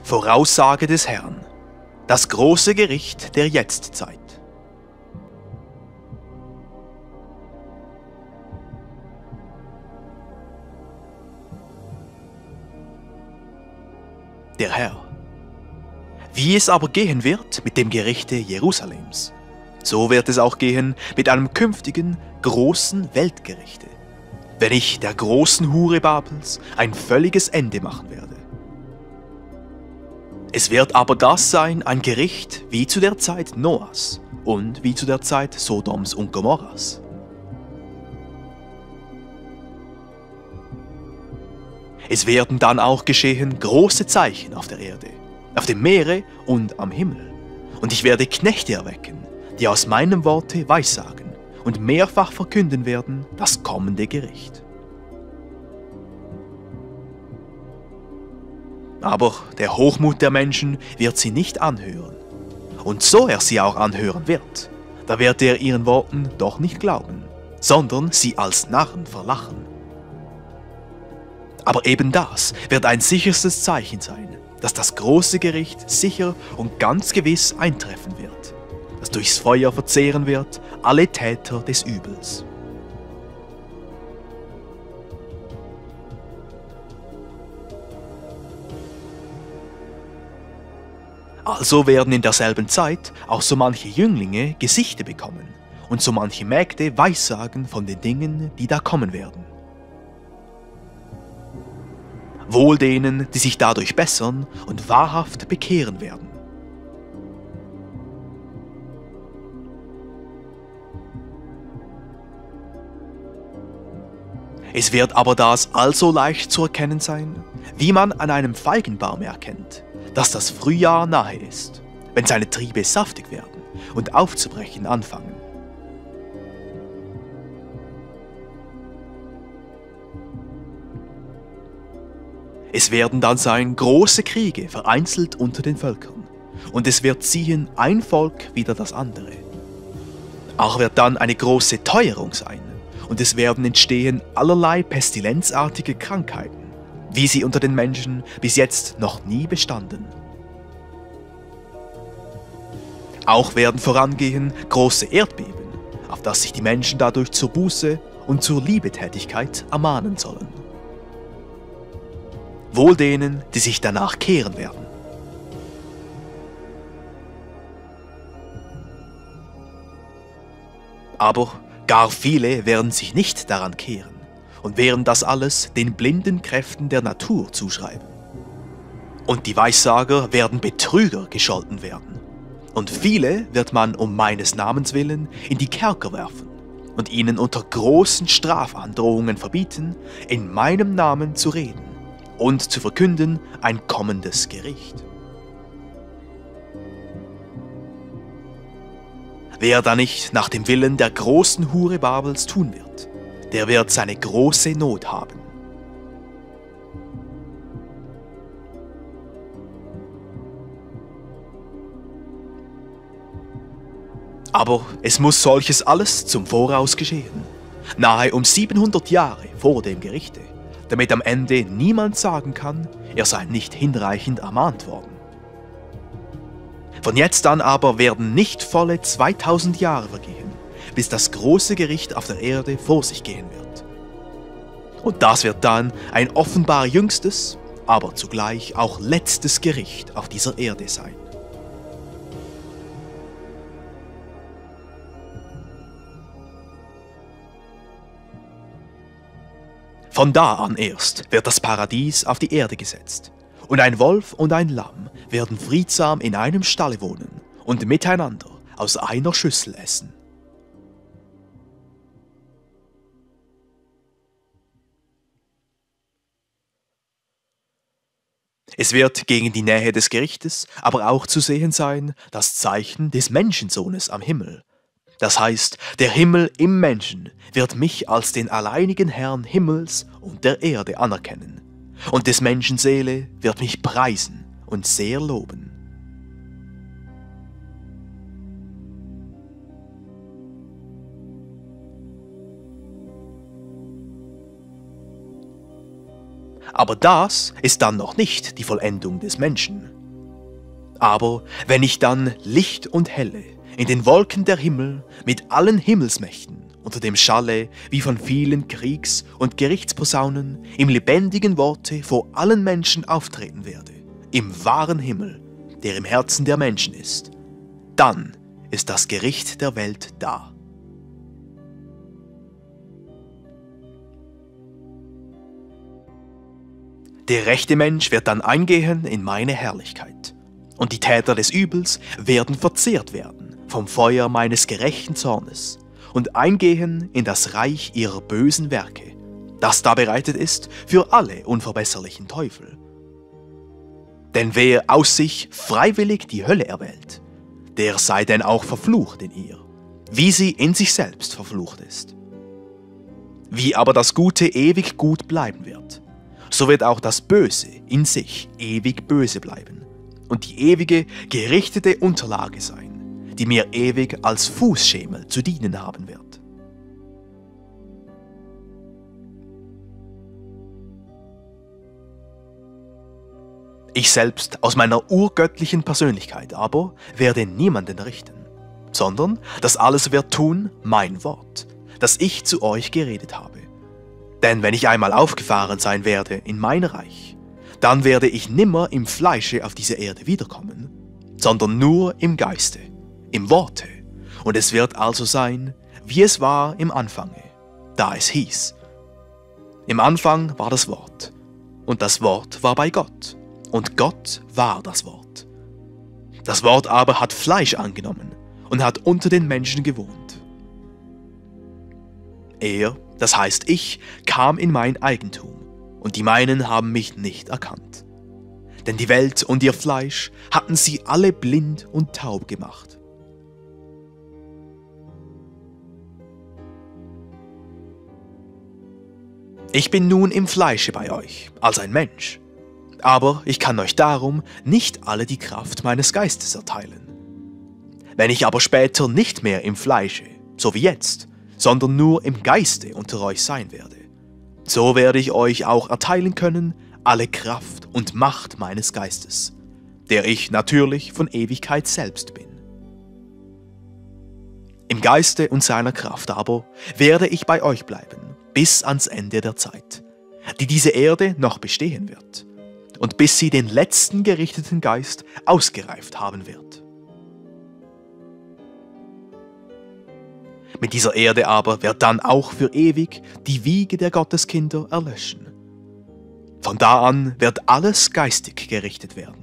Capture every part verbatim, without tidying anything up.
Voraussage des Herrn. Das große Gericht der Jetztzeit. Der Herr. Wie es aber gehen wird mit dem Gerichte Jerusalems, so wird es auch gehen mit einem künftigen großen Weltgerichte, wenn ich der großen Hure Babels ein völliges Ende machen werde. Es wird aber das sein, ein Gericht wie zu der Zeit Noahs und wie zu der Zeit Sodoms und Gomorras. Es werden dann auch geschehen große Zeichen auf der Erde, auf dem Meere und am Himmel. Und ich werde Knechte erwecken, die aus meinem Worte weissagen und mehrfach verkünden werden das kommende Gericht. Aber der Hochmut der Menschen wird sie nicht anhören. Und so er sie auch anhören wird, da wird er ihren Worten doch nicht glauben, sondern sie als Narren verlachen. Aber eben das wird ein sicherstes Zeichen sein, dass das große Gericht sicher und ganz gewiss eintreffen wird, das durchs Feuer verzehren wird alle Täter des Übels. Also werden in derselben Zeit auch so manche Jünglinge Gesichte bekommen und so manche Mägde Weissagen von den Dingen, die da kommen werden. Wohl denen, die sich dadurch bessern und wahrhaft bekehren werden. Es wird aber das also leicht zu erkennen sein, wie man an einem Feigenbaum erkennt, dass das Frühjahr nahe ist, wenn seine Triebe saftig werden und aufzubrechen anfangen. Es werden dann sein große Kriege vereinzelt unter den Völkern, und es wird ziehen ein Volk wider das andere. Auch wird dann eine große Teuerung sein, und es werden entstehen allerlei pestilenzartige Krankheiten, wie sie unter den Menschen bis jetzt noch nie bestanden. Auch werden vorangehen große Erdbeben, auf das sich die Menschen dadurch zur Buße und zur Liebetätigkeit ermahnen sollen. Wohl denen, die sich danach kehren werden. Aber gar viele werden sich nicht daran kehren und werden das alles den blinden Kräften der Natur zuschreiben. Und die Weissager werden Betrüger gescholten werden. Und viele wird man um meines Namens willen in die Kerker werfen und ihnen unter großen Strafandrohungen verbieten, in meinem Namen zu reden und zu verkünden ein kommendes Gericht. Wer da nicht nach dem Willen der großen Hure Babels tun wird, der wird seine große Not haben. Aber es muss solches alles zum Voraus geschehen, nahe um siebenhundert Jahre vor dem Gerichte, damit am Ende niemand sagen kann, er sei nicht hinreichend ermahnt worden. Von jetzt an aber werden nicht volle zweitausend Jahre vergehen, bis das große Gericht auf der Erde vor sich gehen wird. Und das wird dann ein offenbar jüngstes, aber zugleich auch letztes Gericht auf dieser Erde sein. Von da an erst wird das Paradies auf die Erde gesetzt, und ein Wolf und ein Lamm werden friedsam in einem Stalle wohnen und miteinander aus einer Schüssel essen. Es wird gegen die Nähe des Gerichtes aber auch zu sehen sein das Zeichen des Menschensohnes am Himmel. Das heißt, der Himmel im Menschen wird mich als den alleinigen Herrn Himmels und der Erde anerkennen, und des Menschen Seele wird mich preisen und sehr loben. Aber das ist dann noch nicht die Vollendung des Menschen, Aber wenn ich dann Licht und Helle in den Wolken der Himmel mit allen Himmelsmächten unter dem Schalle wie von vielen Kriegs- und Gerichtsposaunen im lebendigen Worte vor allen Menschen auftreten werde, im wahren Himmel, der im Herzen der Menschen ist, dann ist das Gericht der Welt da. Der rechte Mensch wird dann eingehen in meine Herrlichkeit, und die Täter des Übels werden verzehrt werden vom Feuer meines gerechten Zornes und eingehen in das Reich ihrer bösen Werke, das da bereitet ist für alle unverbesserlichen Teufel. Denn wer aus sich freiwillig die Hölle erwählt, der sei denn auch verflucht in ihr, wie sie in sich selbst verflucht ist. Wie aber das Gute ewig gut bleiben wird, so wird auch das Böse in sich ewig böse bleiben und die ewige, gerichtete Unterlage sein, die mir ewig als Fußschemel zu dienen haben wird. Ich selbst aus meiner urgöttlichen Persönlichkeit aber werde niemanden richten, sondern das alles wird tun mein Wort, das ich zu euch geredet habe. Denn wenn ich einmal aufgefahren sein werde in mein Reich, dann werde ich nimmer im Fleische auf diese Erde wiederkommen, sondern nur im Geiste, im Worte. Und es wird also sein, wie es war im Anfange, da es hieß: Im Anfang war das Wort, und das Wort war bei Gott, und Gott war das Wort. Das Wort aber hat Fleisch angenommen und hat unter den Menschen gewohnt. Er, das heißt ich, kam in mein Eigentum, und die meinen haben mich nicht erkannt. Denn die Welt und ihr Fleisch hatten sie alle blind und taub gemacht. Ich bin nun im Fleische bei euch, als ein Mensch. Aber ich kann euch darum nicht alle die Kraft meines Geistes erteilen. Wenn ich aber später nicht mehr im Fleische, so wie jetzt, sondern nur im Geiste unter euch sein werde, so werde ich euch auch erteilen können alle Kraft und Macht meines Geistes, der ich natürlich von Ewigkeit selbst bin. Im Geiste und seiner Kraft aber werde ich bei euch bleiben, bis ans Ende der Zeit, die diese Erde noch bestehen wird, und bis sie den letzten gerichteten Geist ausgereift haben wird. Mit dieser Erde aber wird dann auch für ewig die Wiege der Gotteskinder erlöschen. Von da an wird alles geistig gerichtet werden.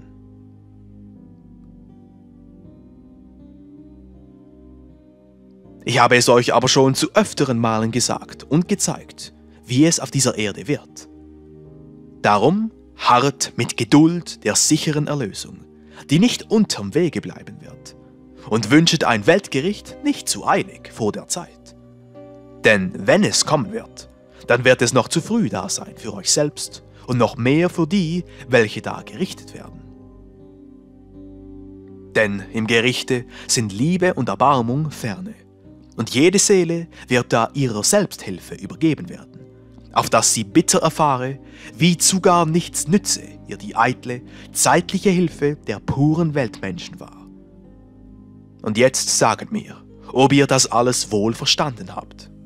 Ich habe es euch aber schon zu öfteren Malen gesagt und gezeigt, wie es auf dieser Erde wird. Darum harrt mit Geduld der sicheren Erlösung, die nicht unterm Wege bleiben wird, und wünschet ein Weltgericht nicht zu eilig vor der Zeit. Denn wenn es kommen wird, dann wird es noch zu früh da sein für euch selbst und noch mehr für die, welche da gerichtet werden. Denn im Gerichte sind Liebe und Erbarmung ferne, und jede Seele wird da ihrer Selbsthilfe übergeben werden, auf dass sie bitter erfahre, wie zu gar nichts nütze ihr die eitle, zeitliche Hilfe der puren Weltmenschen war. Und jetzt saget mir, ob ihr das alles wohl verstanden habt.